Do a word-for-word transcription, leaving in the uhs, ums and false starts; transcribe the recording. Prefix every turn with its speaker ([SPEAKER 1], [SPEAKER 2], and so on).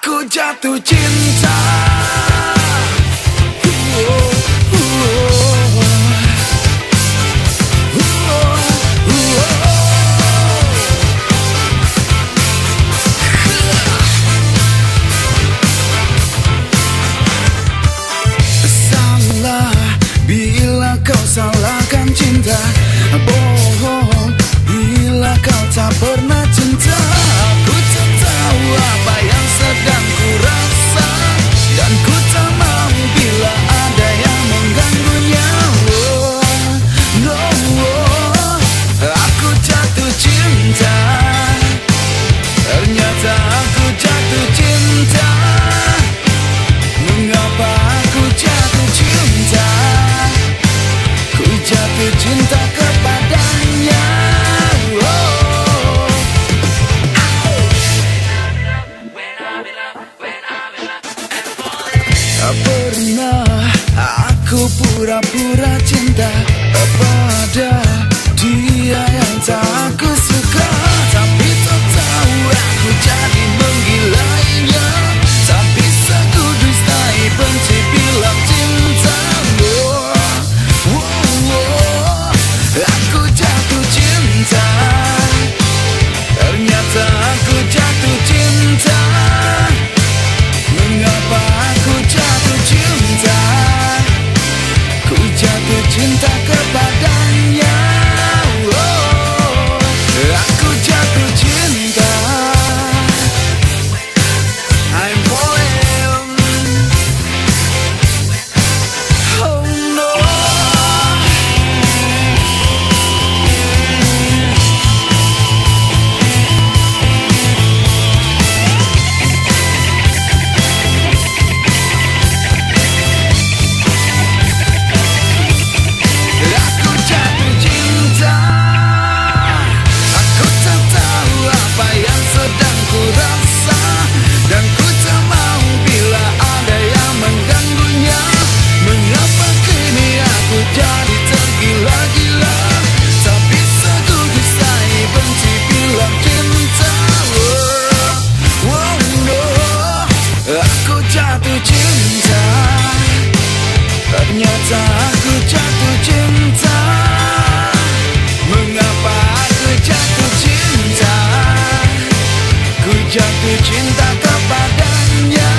[SPEAKER 1] Aku jatuh cinta. Salah bila kau salahkan cinta, bohong bila kau tak pernah cinta. Ku tak tahu apa yang sedang ku rasa, dan ku tak mau bila ada yang mengganggunya. Oh, no, oh, aku jatuh cinta. Ternyata aku jatuh cinta. Mengapa aku jatuh cinta? Ku jatuh cinta kepadanya. Pernah aku pura-pura cinta pada dia yang tak aku suka, tapi tak tahu aku jadi menggilainya. Tak bisa ku dustai benci bilang cinta. Oh, oh, oh, aku jatuh cinta. Ternyata aku jatuh cinta. Mengapa aku jatuh cinta? Ku jatuh cinta kepadanya. Oh, aku jatuh cinta. I'm falling. Oh no. Aku jatuh cinta. Ternyata aku jatuh cinta. Mengapa aku jatuh cinta? Ku jatuh cinta kepadanya.